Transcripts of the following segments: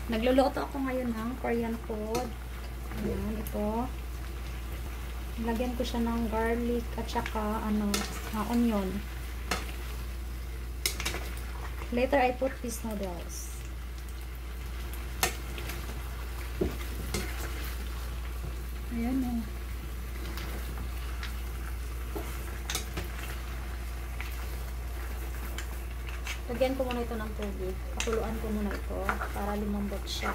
Nagluluto ako ngayon ng Korean food. Ayan, ito. Lagyan ko siya ng garlic at saka onion. Later, I put these noodles. Ayan o. Lagyan ko muna ito ng tubig. Pakuluan ko muna ito para lumambot siya.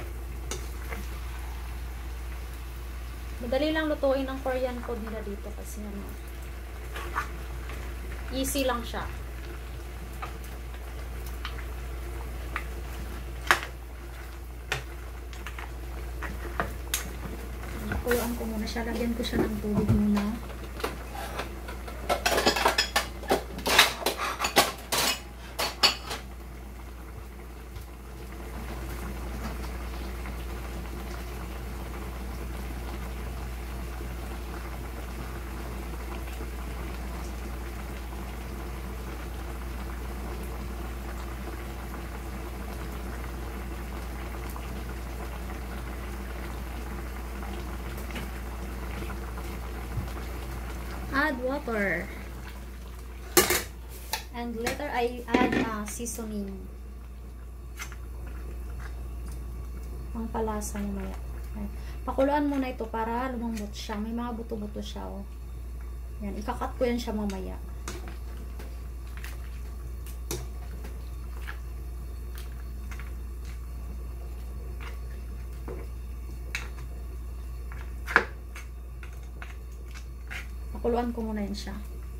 Madali lang lutuin ang Korean food nila dito kasi easy lang siya. Pakuluan ko muna siya. Lagyan ko siya ng tubig muna. Add water. And later I add seasoning. Ang palasa mamaya. Pakuluan muna ito para lumambot siya. May mga buto-buto siya. Oh. Yan, ikakat ko yan siya mamaya. Pakuluan ko muna yan siya.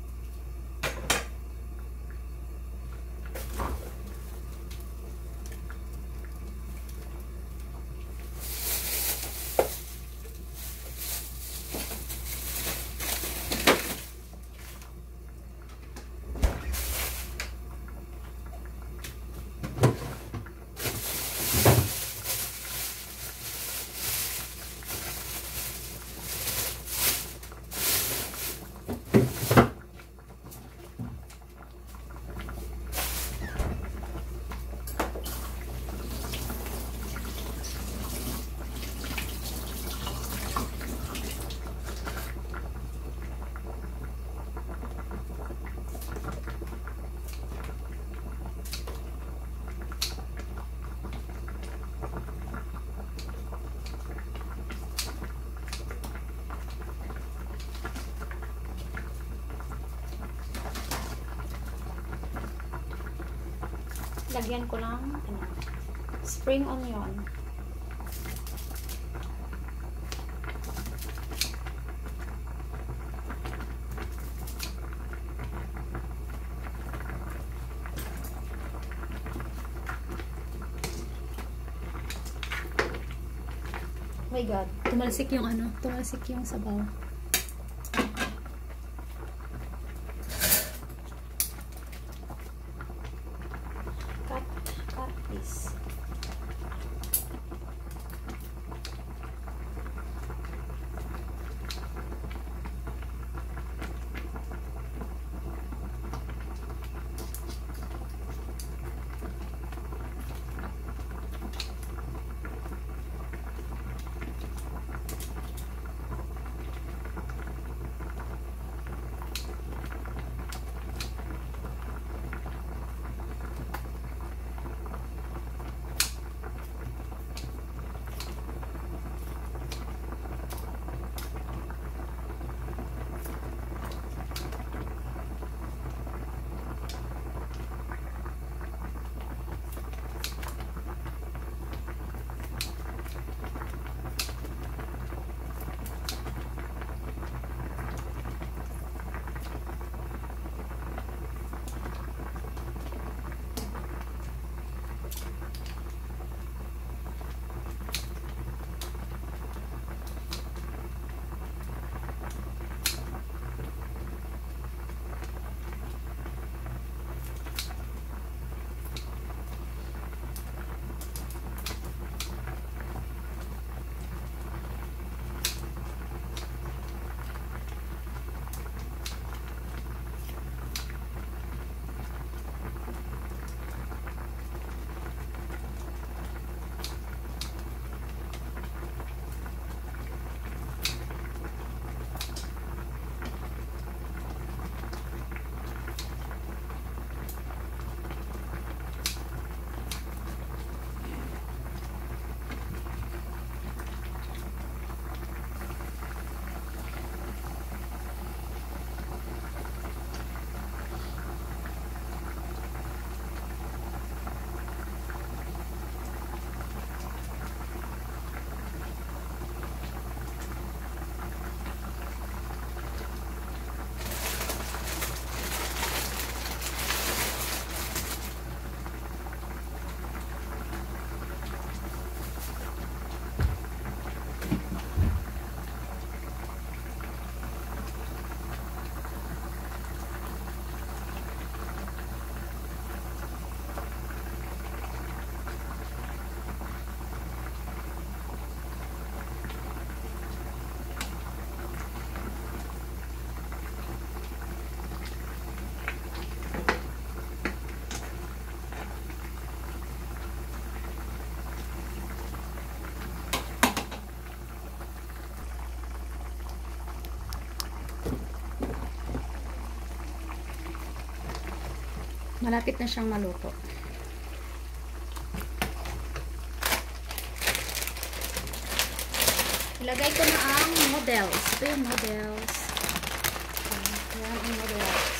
Lagyan ko ng spring onion. Oh my God, tumalsik yung sabaw. Cut this. Malapit na siyang maluto. Ilagay ko na ang noodles. Ito yung noodles. Ayan ang noodles.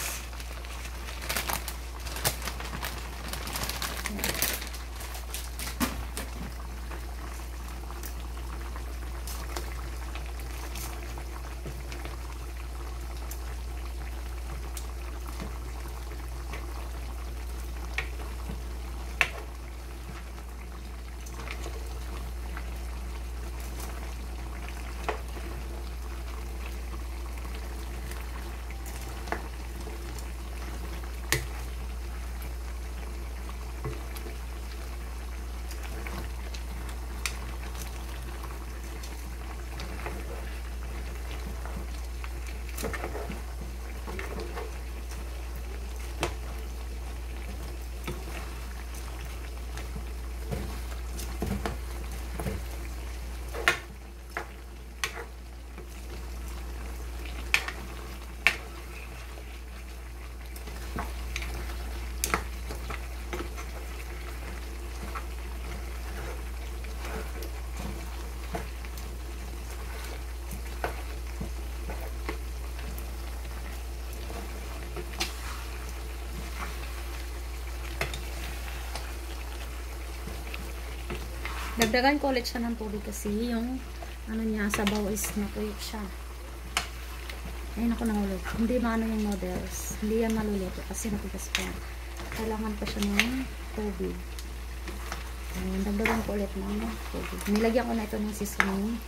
Dagdagan ko ulit siya ng tubig kasi yung ano niya, sabaw is natuyo siya. Ayun ako nahulog. Hindi maano yung noodles. Hindi yan maluluto kasi matigas pa yan. Kailangan pa siya ng tubig. Ayun, dagdagan ko ulit ng tubig. Nilagyan ko na ito ng seasoning.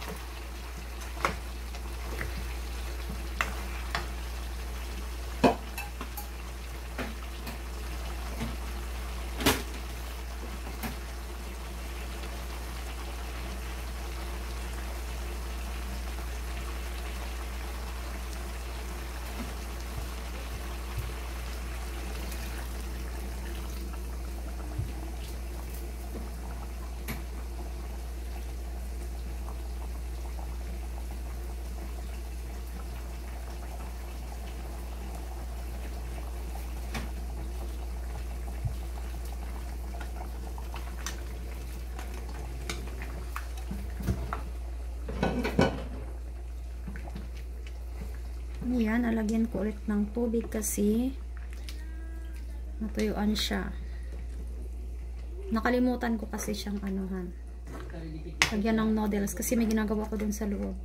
Yan, alagyan ko ulit ng tubig kasi natuyuan siya. Nakalimutan ko kasi siyang anuhan. Lagyan ng noodles kasi may ginagawa ko dun sa loob.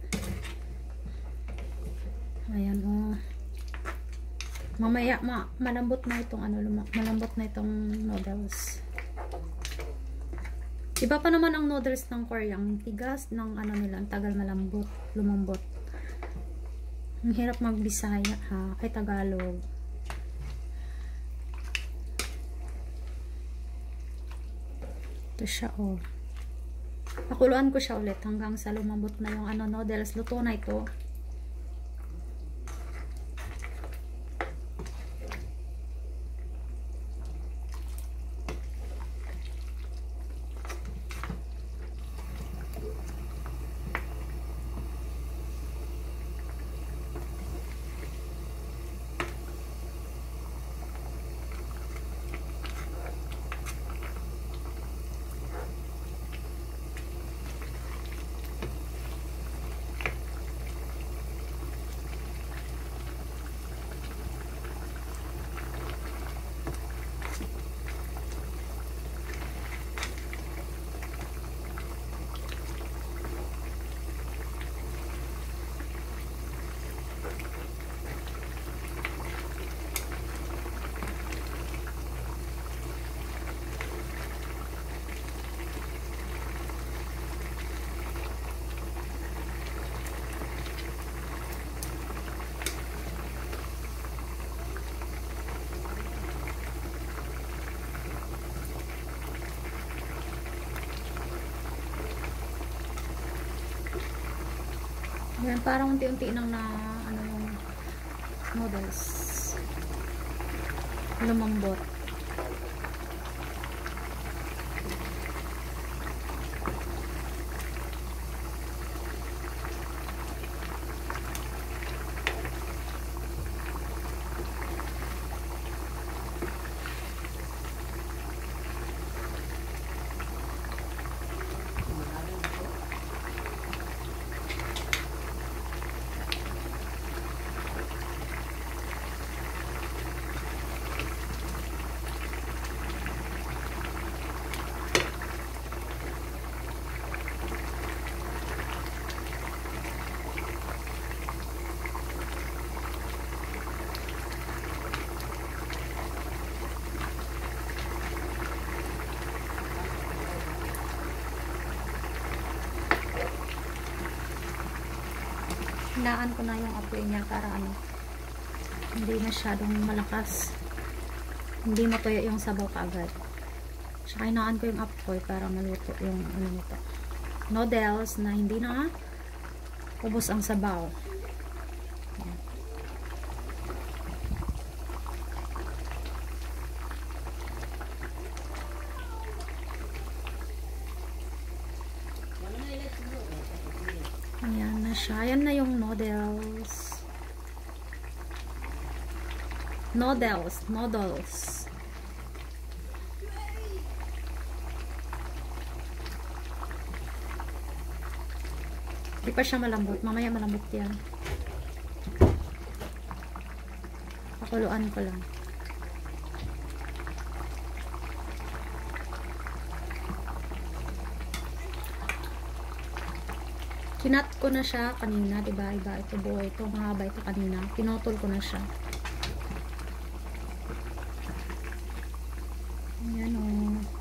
Ayan, oh. Mamaya, malambot na itong malambot na itong noodles. Iba pa naman ang noodles ng Korean. Tigas ng ano nila, ang tagal malambot, lumambot. Ang hirap magbisaya ha, kay Tagalog. Ito siya oh. Pakuluan ko siya ulit hanggang sa lumambot na yung ano noodles. Luto na ito. Ayan, parang unti-unti nang na ano yung noodles lumambot. hinaan ko na yung apoy niya para ano, hindi masyadong malakas, hindi matuyo yung sabaw kaagad. Tsaka hinaan ko yung apoy para maluto yung ano nito, noodles na hindi na ubos ang sabaw. Ayan na siya. Ayan na yung noodles. Noodles. Di pa siya malambot. Mamaya malambot yan. Pakuluan ko lang. Kinat ko na siya kanina, diba? Iba ito buo ito, mahaba ito kanina. Pinotol ko na siya. Ayan o.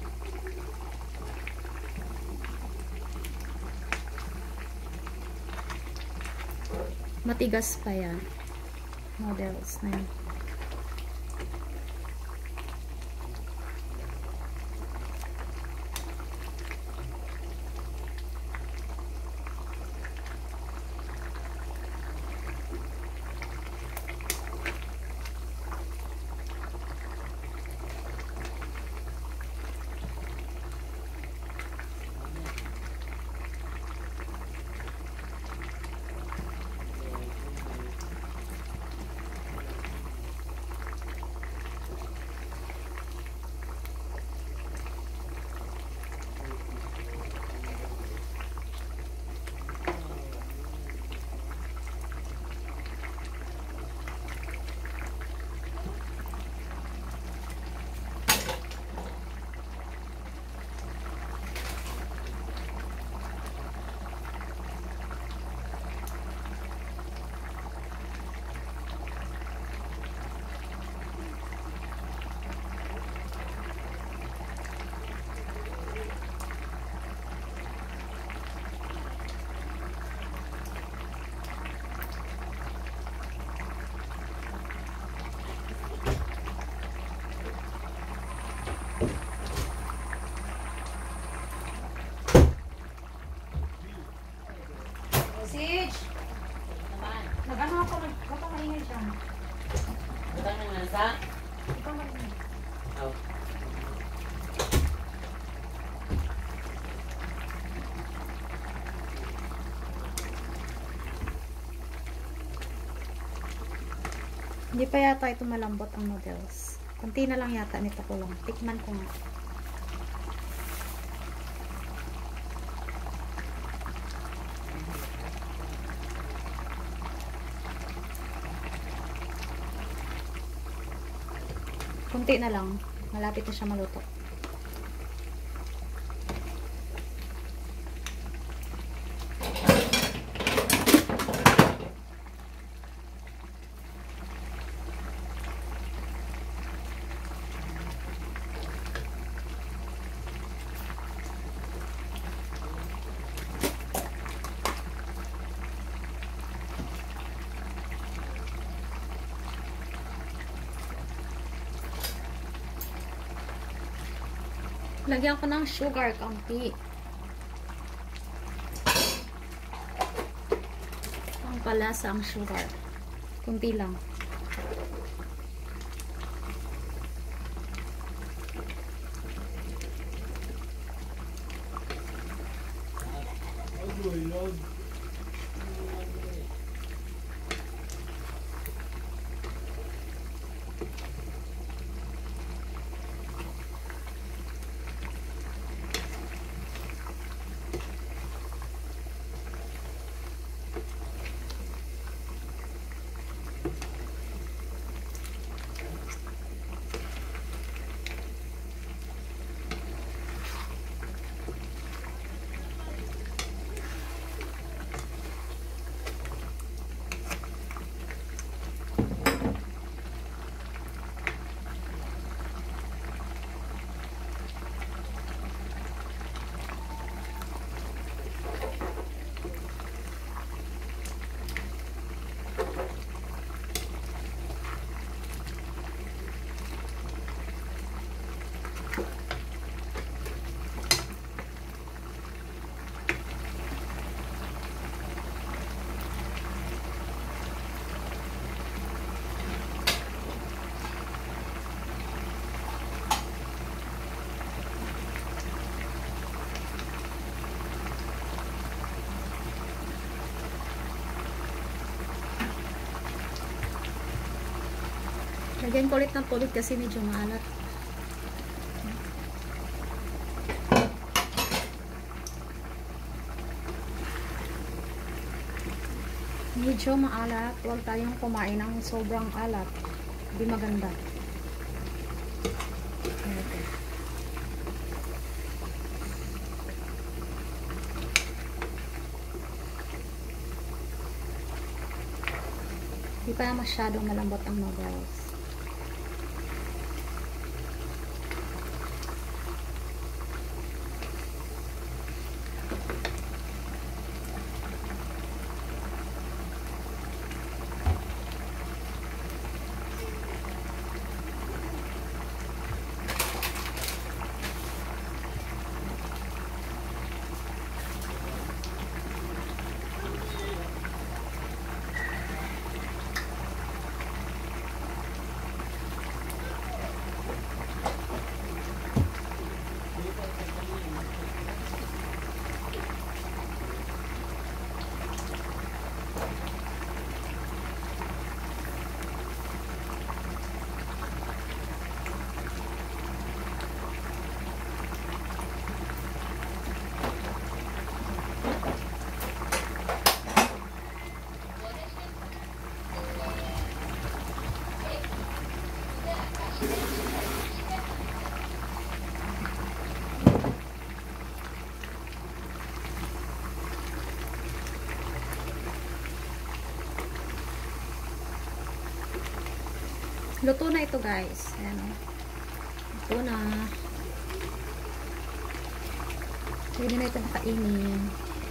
Matigas pa yan. Noodles na yan. Sige. Nag-ano ako, nagpapamaingay siya. Utang nang nasa? Nagpapamaingay. Oh. Hindi pa yata ito malambot ang noodles. Kunti na lang yata nito ko lang. Tikman ko nga. Kunti na lang. Malapit na siya maluto. Lagyan ko ng sugar kaunti. Ang palasa ang sugar. Kunti lang. Lagyan ko ulit ng tubig kasi medyo maalat. Medyo maalat. Huwag tayong kumain ng sobrang alat. Hindi maganda. Okay. Hindi pa masyadong malambot ang noodles. Luto na ito guys. Ayan o. Luto na. Pwede na ito nakainin.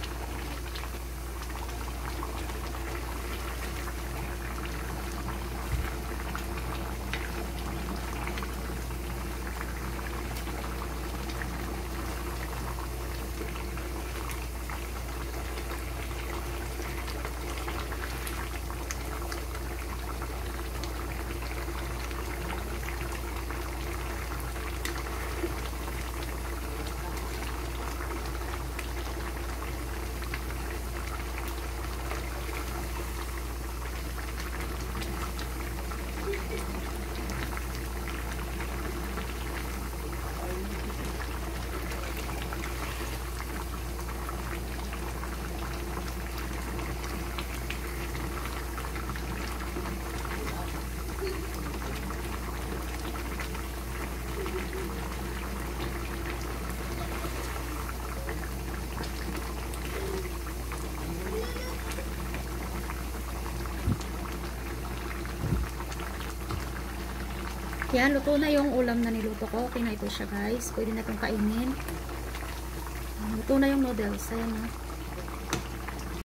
Yan, luto na yung ulam na niluto ko. Okay na ito siya guys. Pwede na itong kainin. Luto na yung noodles. Ayan na.